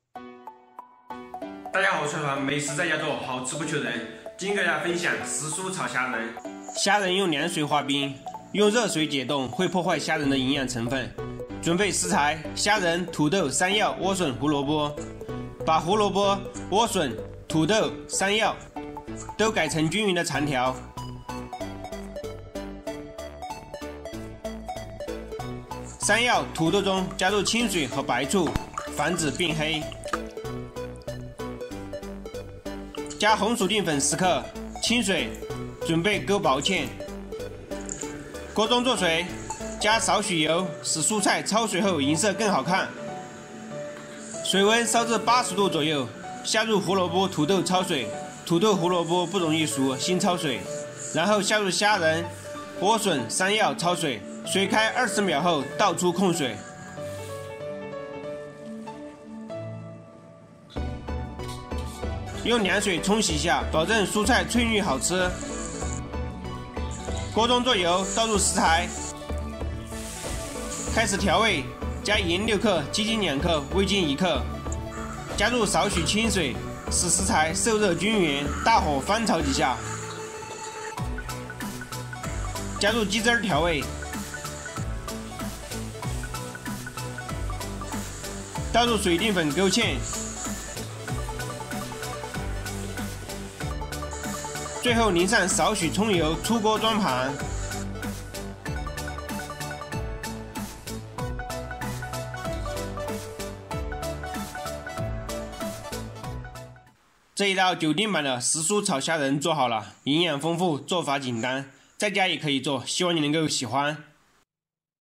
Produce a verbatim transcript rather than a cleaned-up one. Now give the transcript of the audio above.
大家好，我是团美食在家做，好吃不求人。今天给大家分享时蔬炒虾仁。虾仁用凉水化冰，用热水解冻会破坏虾仁的营养成分。准备食材：虾仁、土豆、山药、莴笋、胡萝卜。把胡萝卜、莴笋、土豆、山药都改成均匀的长条。山药、土豆中加入清水和白醋，防止变黑。加红薯淀粉十克，清水，准备勾薄芡。锅中做水，加少许油，使蔬菜焯水后颜色更好看。水温烧至八十度左右，下入胡萝卜、土豆焯水。土豆、胡萝卜不容易熟，先焯水，然后下入虾仁、莴笋、山药焯水。水开二十秒后倒出控水。用凉水冲洗一下，保证蔬菜翠绿好吃。锅中做油，倒入食材，开始调味，加盐六克，鸡精两克，味精一克，加入少许清水，使食材受热均匀，大火翻炒几下，加入鸡汁调味，倒入水淀粉勾芡。最后淋上少许葱油，出锅装盘。这一道酒店版的时蔬炒虾仁做好了，营养丰富，做法简单，在家也可以做，希望你能够喜欢。